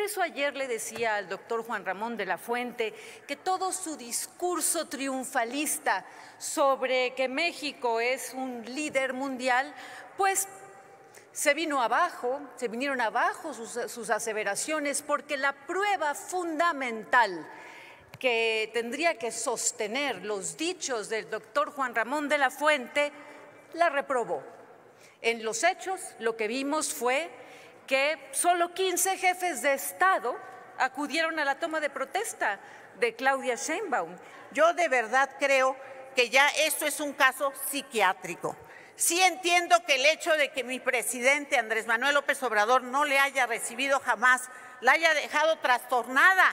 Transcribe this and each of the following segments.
eso ayer le decía al doctor Juan Ramón de la Fuente que todo su discurso triunfalista sobre que México es un líder mundial, pues se vinieron abajo sus aseveraciones, porque la prueba fundamental que tendría que sostener los dichos del doctor Juan Ramón de la Fuente la reprobó. En los hechos, lo que vimos fue que solo 15 jefes de Estado acudieron a la toma de protesta de Claudia Sheinbaum. Yo de verdad creo que ya esto es un caso psiquiátrico. Sí entiendo que el hecho de que mi presidente Andrés Manuel López Obrador no le haya recibido jamás, la haya dejado trastornada.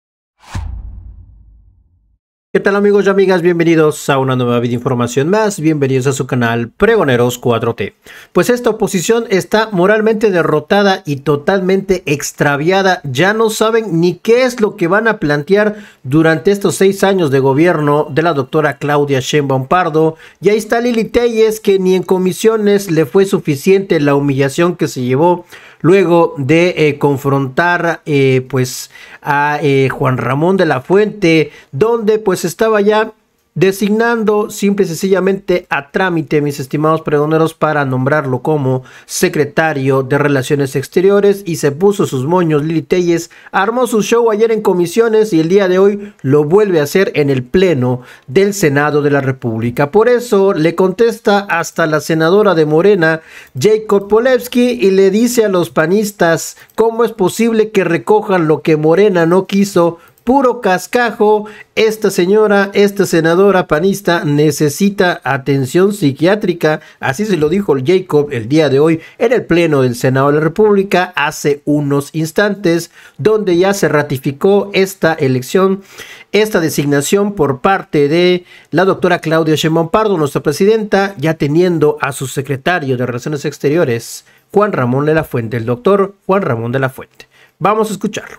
¿Qué tal amigos y amigas? Bienvenidos a una nueva información más, bienvenidos a su canal Pregoneros 4T. Pues esta oposición está moralmente derrotada y totalmente extraviada, ya no saben ni qué es lo que van a plantear durante estos 6 años de gobierno de la doctora Claudia Sheinbaum Pardo. Y ahí está Lili Téllez, que ni en comisiones le fue suficiente la humillación que se llevó luego de confrontar pues a Juan Ramón de la Fuente, donde pues estaba ya designando simple y sencillamente a trámite, mis estimados pregoneros, para nombrarlo como secretario de Relaciones Exteriores, y se puso sus moños. Lili Téllez armó su show ayer en comisiones y el día de hoy lo vuelve a hacer en el pleno del Senado de la República. Por eso le contesta hasta la senadora de Morena, Jacob Polevsky, y le dice a los panistas cómo es posible que recojan lo que Morena no quiso. Puro cascajo. Esta señora, esta senadora panista necesita atención psiquiátrica, así se lo dijo Jacob el día de hoy en el pleno del Senado de la República hace unos instantes, donde ya se ratificó esta elección, esta designación por parte de la doctora Claudia Sheinbaum Pardo, nuestra presidenta, ya teniendo a su secretario de Relaciones Exteriores, Juan Ramón de la Fuente, el doctor Juan Ramón de la Fuente. Vamos a escucharlo.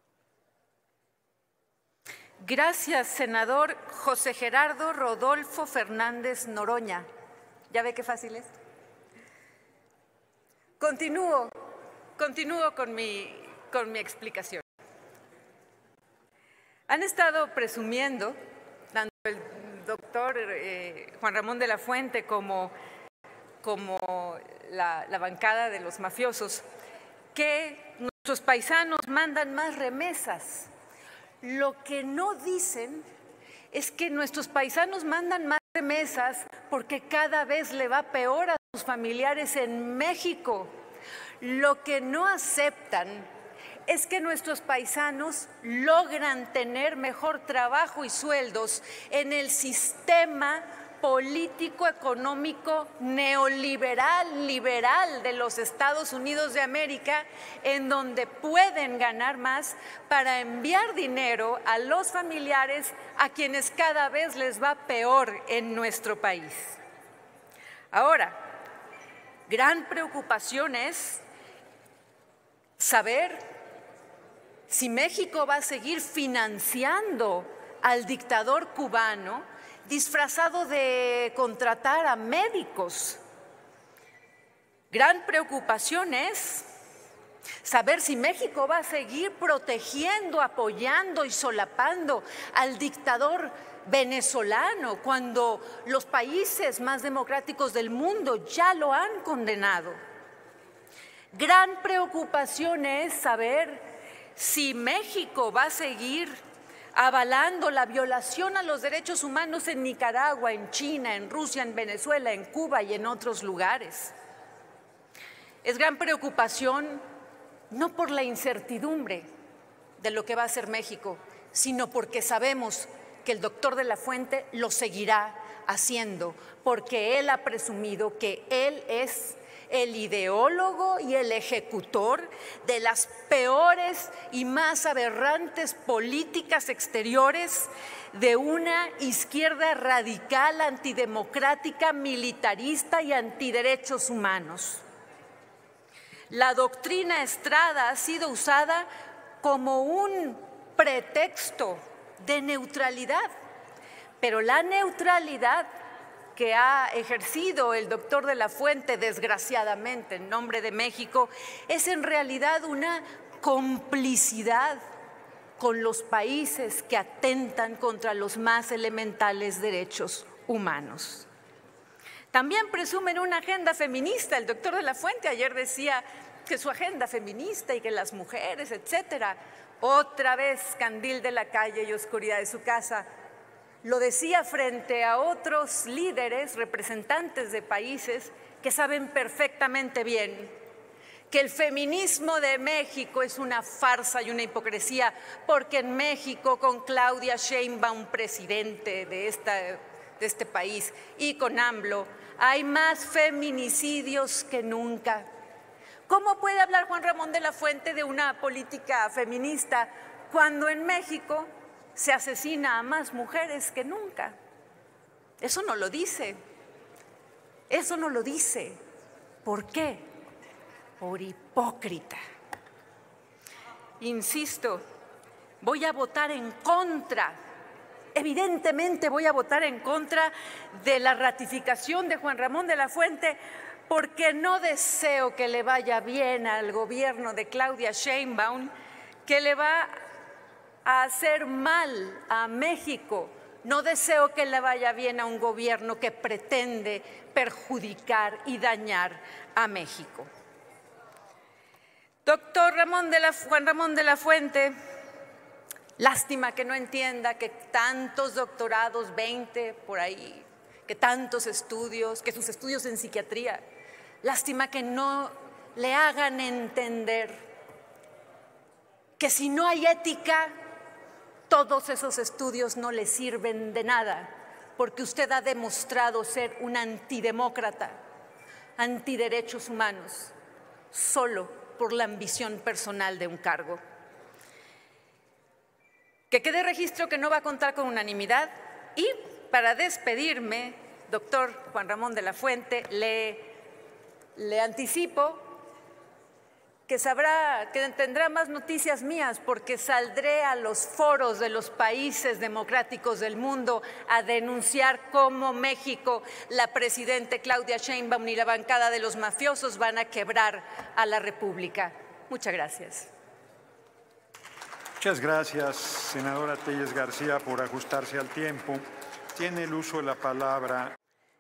Gracias, senador José Gerardo Rodolfo Fernández Noroña. ¿Ya ve qué fácil es? Continúo con mi explicación. Han estado presumiendo, tanto el doctor Juan Ramón de la Fuente como la bancada de los mafiosos, que nuestros paisanos mandan más remesas. Lo que no dicen es que nuestros paisanos mandan más remesas porque cada vez le va peor a sus familiares en México. Lo que no aceptan es que nuestros paisanos logran tener mejor trabajo y sueldos en el sistema político, económico, neoliberal, liberal de los Estados Unidos de América, en donde pueden ganar más para enviar dinero a los familiares a quienes cada vez les va peor en nuestro país. Ahora, gran preocupación es saber si México va a seguir financiando al dictador cubano disfrazado de contratar a médicos. Gran preocupación es saber si México va a seguir protegiendo, apoyando y solapando al dictador venezolano cuando los países más democráticos del mundo ya lo han condenado. Gran preocupación es saber si México va a seguir avalando la violación a los derechos humanos en Nicaragua, en China, en Rusia, en Venezuela, en Cuba y en otros lugares. Es gran preocupación no por la incertidumbre de lo que va a hacer México, sino porque sabemos que el doctor de la Fuente lo seguirá haciendo, porque él ha presumido que él es el ideólogo y el ejecutor de las peores y más aberrantes políticas exteriores de una izquierda radical, antidemocrática, militarista y antiderechos humanos. La doctrina Estrada ha sido usada como un pretexto de neutralidad, pero la neutralidad que ha ejercido el doctor de la Fuente, desgraciadamente, en nombre de México, es en realidad una complicidad con los países que atentan contra los más elementales derechos humanos. También presumen una agenda feminista. El doctor de la Fuente ayer decía que su agenda feminista y que las mujeres, etcétera. Otra vez candil de la calle y oscuridad de su casa. Lo decía frente a otros líderes, representantes de países que saben perfectamente bien que el feminismo de México es una farsa y una hipocresía, porque en México, con Claudia Sheinbaum, presidente de este país, y con AMLO, hay más feminicidios que nunca. ¿Cómo puede hablar Juan Ramón de la Fuente de una política feminista cuando en México se asesina a más mujeres que nunca? Eso no lo dice. Eso no lo dice. ¿Por qué? Por hipócrita. Insisto, voy a votar en contra. Evidentemente voy a votar en contra de la ratificación de Juan Ramón de la Fuente, porque no deseo que le vaya bien al gobierno de Claudia Sheinbaum, que le va a hacer mal a México. No deseo que le vaya bien a un gobierno que pretende perjudicar y dañar a México. Doctor Juan Ramón de la Fuente, lástima que no entienda que tantos doctorados, 20 por ahí, que tantos estudios, que sus estudios en psiquiatría, lástima que no le hagan entender que si no hay ética, todos esos estudios no le sirven de nada, porque usted ha demostrado ser un antidemócrata, antiderechos humanos, solo por la ambición personal de un cargo. Que quede registro que no va a contar con unanimidad. Y para despedirme, doctor Juan Ramón de la Fuente, le anticipo que sabrá, que tendrá más noticias mías, porque saldré a los foros de los países democráticos del mundo a denunciar cómo México, la presidenta Claudia Sheinbaum y la bancada de los mafiosos van a quebrar a la República. Muchas gracias. Muchas gracias, senadora Telles García, por ajustarse al tiempo. Tiene el uso de la palabra.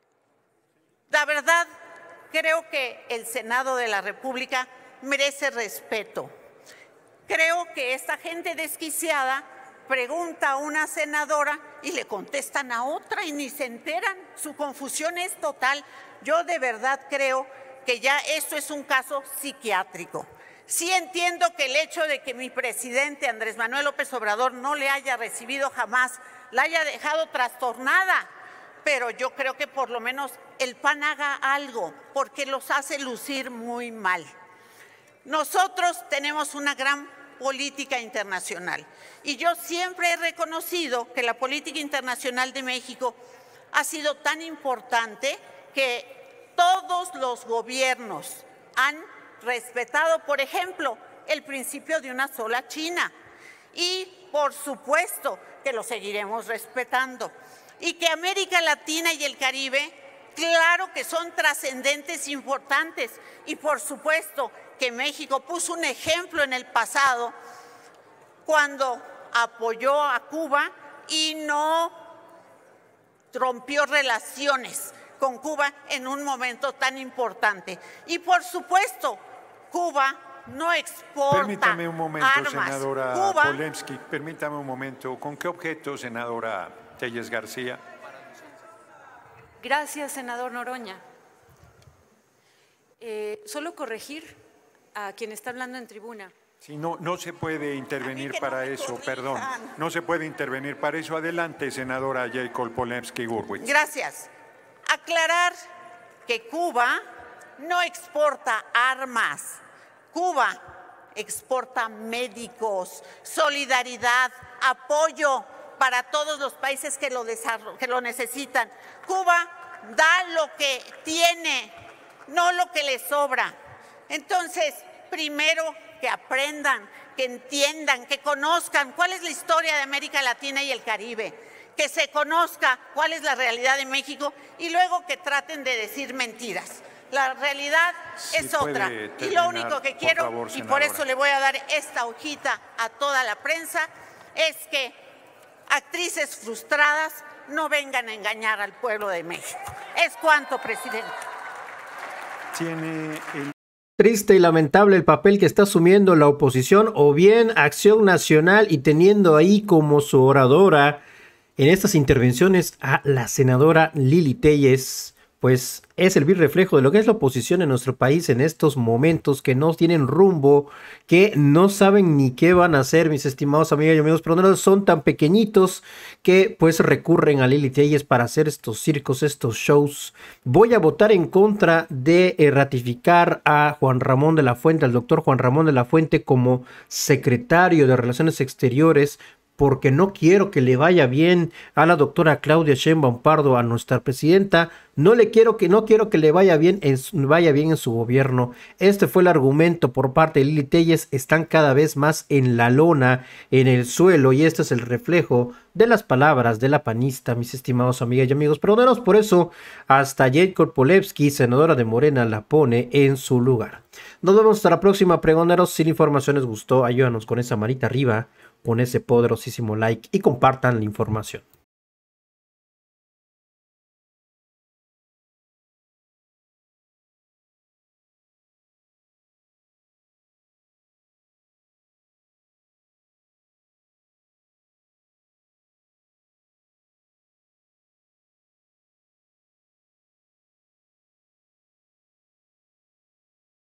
La verdad, creo que el Senado de la República merece respeto. Creo que esta gente desquiciada pregunta a una senadora y le contestan a otra y ni se enteran. Su confusión es total. Yo de verdad creo que ya esto es un caso psiquiátrico. Sí entiendo que el hecho de que mi presidente Andrés Manuel López Obrador no le haya recibido jamás, la haya dejado trastornada, pero yo creo que por lo menos el PAN haga algo, porque los hace lucir muy mal. Nosotros tenemos una gran política internacional y yo siempre he reconocido que la política internacional de México ha sido tan importante que todos los gobiernos han respetado, por ejemplo, el principio de una sola China y por supuesto que lo seguiremos respetando. Y que América Latina y el Caribe, claro que son trascendentes, importantes, y por supuesto que México puso un ejemplo en el pasado cuando apoyó a Cuba y no rompió relaciones con Cuba en un momento tan importante. Y por supuesto, Cuba no exporta armas. Permítame un momento, senadora Polemsky, permítame un momento. ¿Con qué objeto, senadora Telles García? Gracias, senador Noroña. Solo corregir a quien está hablando en tribuna. Sí, no se puede intervenir para eso, perdón. No se puede intervenir para eso. Adelante, senadora Jacob Polemsky-Gurwitz. Gracias. Aclarar que Cuba no exporta armas. Cuba exporta médicos, solidaridad, apoyo para todos los países que lo necesitan. Cuba da lo que tiene, no lo que le sobra. Entonces, primero que aprendan, que entiendan, que conozcan cuál es la historia de América Latina y el Caribe, que se conozca cuál es la realidad de México y luego que traten de decir mentiras. La realidad es otra. Y lo único que quiero, y por eso le voy a dar esta hojita a toda la prensa, es que actrices frustradas no vengan a engañar al pueblo de México. Es cuanto, presidente. Triste y lamentable el papel que está asumiendo la oposición, o bien Acción Nacional, y teniendo ahí como su oradora en estas intervenciones a la senadora Lili Téllez. Pues es el vil reflejo de lo que es la oposición en nuestro país en estos momentos, que no tienen rumbo, que no saben ni qué van a hacer, mis estimados amigas y amigos, pero no son tan pequeñitos que pues recurren a Lili Téllez para hacer estos circos, estos shows. Voy a votar en contra de ratificar a Juan Ramón de la Fuente, al doctor Juan Ramón de la Fuente, como secretario de Relaciones Exteriores, porque no quiero que le vaya bien a la doctora Claudia Sheinbaum Pardo, a nuestra presidenta. No quiero que le vaya bien en su gobierno. Este fue el argumento por parte de Lili Téllez. Están cada vez más en la lona, en el suelo, y este es el reflejo de las palabras de la panista, mis estimados amigas y amigos pregoneros. Por eso, hasta Jade Kolpolevsky, senadora de Morena, la pone en su lugar. Nos vemos hasta la próxima, pregoneros. Si la información les gustó, ayúdanos con esa manita arriba, con ese poderosísimo like y compartan la información.